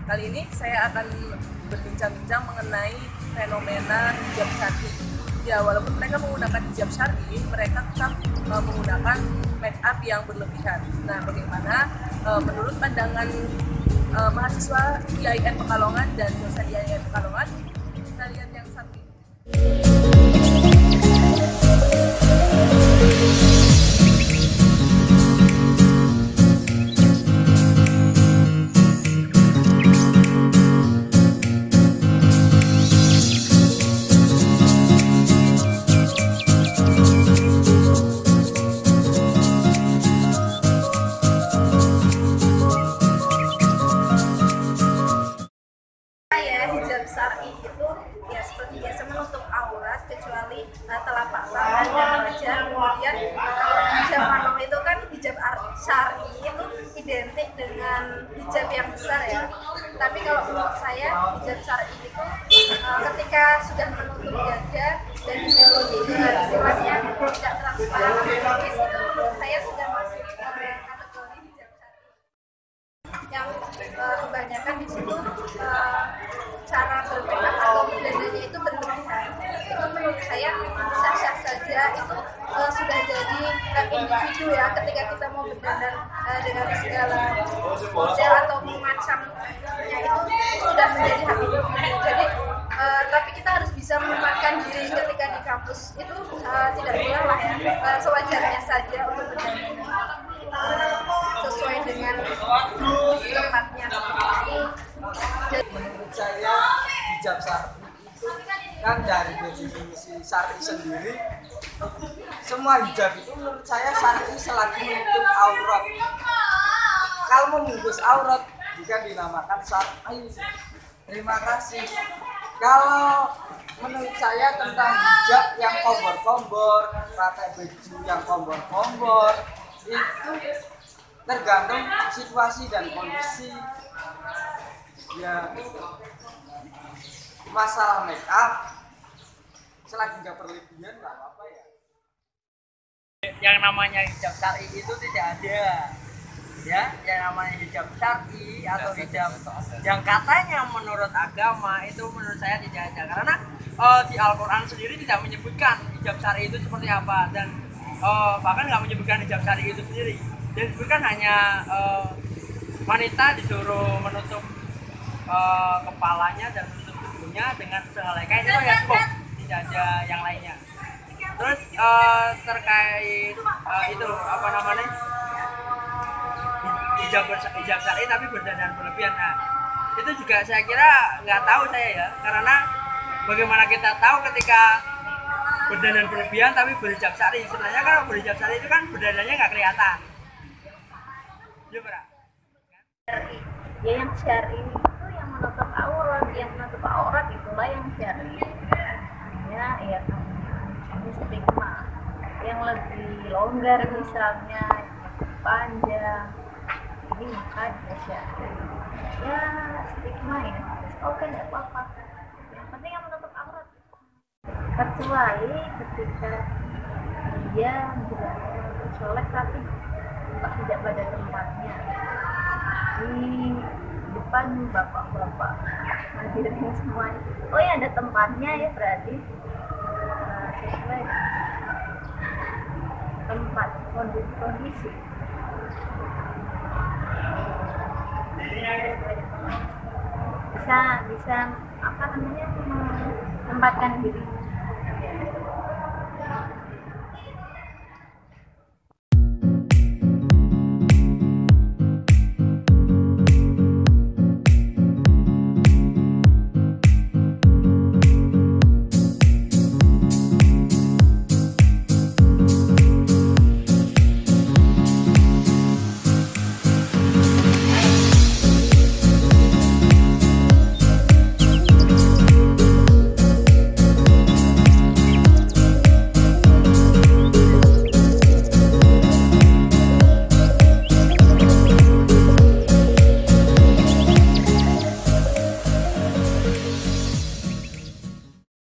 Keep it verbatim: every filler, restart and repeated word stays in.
Kali ini saya akan berbincang-bincang mengenai fenomena hijab syar'i. Ya, walaupun mereka menggunakan hijab syar'i, mereka tetap uh, menggunakan make up yang berlebihan. Nah, bagaimana uh, menurut pandangan uh, mahasiswa I A I N Pekalongan dan dosen I A I N Pekalongan? Kita lihat yang satu ini. Hijab syar'i itu ya seperti biasa menutup aurat kecuali uh, telapak tangan dan wajah. Kemudian kalau hijab manom itu kan hijab syar'i itu identik dengan hijab yang besar ya. Tapi kalau menurut saya hijab syar'i itu uh, ketika sudah menutup dada dan diikuti dengan istilahnya tidak transparan habis, itu menurut saya sudah masuk uh, kategori hijab syar'i. Yang uh, kebanyakan di situ uh, cara bermakeup atau berdananya itu berlebihan. Itu menurut saya sah-sah saja, itu uh, sudah jadi uh, individu ya. Ketika kita mau berdandan uh, dengan segala model atau macamnya, itu sudah menjadi hak individu. Jadi uh, tapi kita harus bisa menempatkan diri ketika di kampus itu uh, tidak boleh lah ya, uh, sewajarnya saja untuk berdandan sesuai dengan tempatnya. Menurut saya hijab syar'i itu kan dari definisi syar'i sendiri, semua hijab itu menurut saya syar'i selagi menutup aurat. Kalau membungkus aurat jika dinamakan syar'i. Terima kasih. Kalau menurut saya tentang hijab yang kombor-kombor, pakai baju yang kombor-kombor, itu tergantung situasi dan kondisi. Ya, masalah make up selagi nggak berlebihan nggak apa-apa ya. Yang namanya hijab syar'i itu tidak ada, ya. Yang namanya hijab syar'i atau hijab yang katanya menurut agama itu menurut saya tidak ada, karena uh, di Al-Quran sendiri tidak menyebutkan hijab syar'i itu seperti apa, dan uh, bahkan nggak menyebutkan hijab syar'i itu sendiri. Dan disebutkan hanya uh, wanita disuruh menutup Uh, kepalanya dan menutup tubuhnya dengan sehelai kain, itu ya cukup, tidak ada yang lainnya. Terus uh, terkait uh, itu apa namanya hijab hijab syar'i tapi berdandan berlebihan, nah itu juga saya kira nggak tahu saya ya, karena bagaimana kita tahu ketika berdandan berlebihan tapi berhijab syar'i? Sebenarnya kalau berhijab syar'i itu kan berdandannya nggak kelihatan. Gimana? Ya yang syar'i menutup aurat, yang menutup aurat itulah yang syar'i. Hanya ya ini stigma yang lebih longgar, misalnya panjang ini maka dia syar'i. Ya stigma ya, oke tidak apa-apa, yang penting yang menutup aurat. Kecuali ketika dia bersolek tapi tidak pada tempatnya, di depan bapak-bapak hadirin semuanya, oh ya ada tempatnya ya, berarti uh, sesuai tempat kondisi kondisi bisa bisa apa namanya menempatkan diri.